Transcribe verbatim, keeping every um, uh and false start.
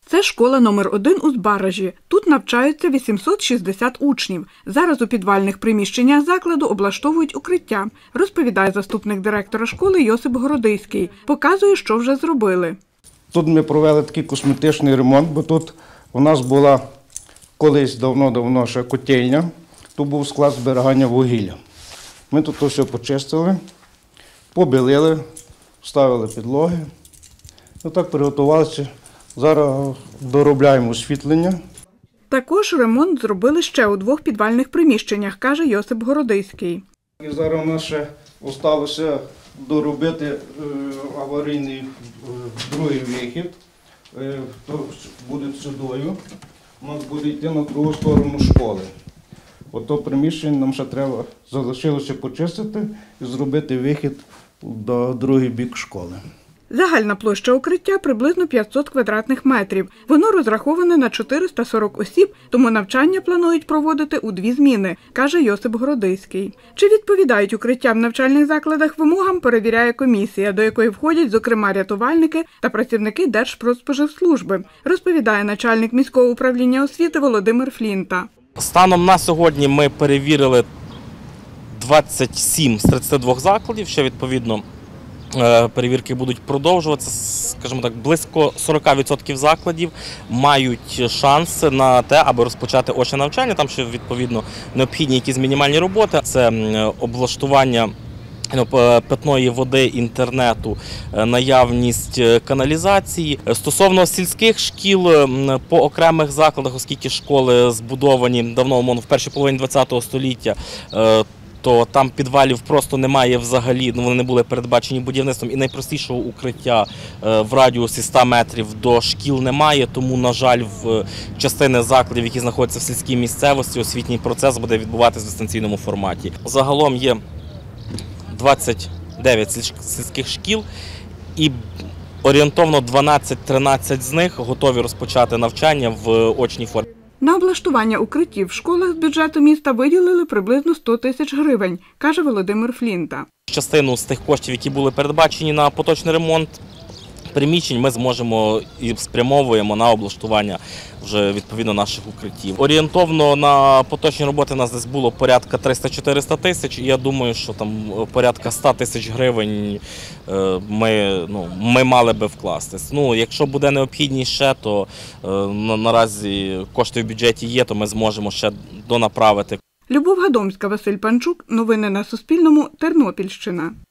Це школа номер один у Збаражі. Тут навчаються вісімсот шістдесят учнів. Зараз у підвальних приміщеннях закладу облаштовують укриття, розповідає заступник директора школи Йосип Городиський. Показує, що вже зробили. Тут ми провели такий косметичний ремонт, бо тут у нас була колись давно-давно ще котельня, тут був склад зберігання вугілля. Ми тут все почистили, побілили, вставили підлоги. Отак приготувалися. Зараз доробляємо освітлення. Також ремонт зробили ще у двох підвальних приміщеннях, каже Йосип Городиський. І зараз у нас ще залишилося доробити аварійний другий вихід. То буде сюдою. У нас буде йти на другу сторону школи. Ото приміщення нам ще треба залишилося почистити і зробити вихід до другий бік школи. Загальна площа укриття приблизно п'ятсот квадратних метрів. Воно розраховане на чотириста сорок осіб, тому навчання планують проводити у дві зміни, каже Йосип Городиський. Чи відповідають укриття в навчальних закладах вимогам, перевіряє комісія, до якої входять, зокрема, рятувальники та працівники Держпродспоживслужби, розповідає начальник міського управління освіти Володимир Флінта. Станом на сьогодні ми перевірили двадцять сім з тридцяти двох закладів, ще відповідно перевірки будуть продовжуватися. Скажімо так, близько сорок відсотків закладів мають шанс на те, аби розпочати очне навчання. Там ще відповідно необхідні якісь мінімальні роботи. Це облаштування питної води, інтернету, наявність каналізації. Стосовно сільських шкіл по окремих закладах, оскільки школи збудовані давно, умовно, в першій половині ХХ століття, то там підвалів просто немає взагалі, вони не були передбачені будівництвом, і найпростішого укриття в радіусі ста метрів до шкіл немає, тому, на жаль, в частини закладів, які знаходяться в сільській місцевості, освітній процес буде відбуватися в дистанційному форматі. Загалом є двадцять дев'ять сільських шкіл, і орієнтовно дванадцять-тринадцять з них готові розпочати навчання в очній формі. На облаштування укриттів в школах з бюджету міста виділили приблизно сто тисяч гривень, каже Володимир Флінта. Частину з тих коштів, які були передбачені на поточний ремонт приміщень, ми зможемо і спрямовуємо на облаштування вже відповідно наших укриттів. Орієнтовно на поточні роботи у нас десь було порядка триста-чотириста тисяч, і я думаю, що там порядка ста тисяч гривень ми, ну, ми мали би вкластись. Ну, якщо буде необхідність ще, то на, наразі кошти в бюджеті є, то ми зможемо ще донаправити. Любов Гадомська, Василь Панчук. Новини на Суспільному. Тернопільщина.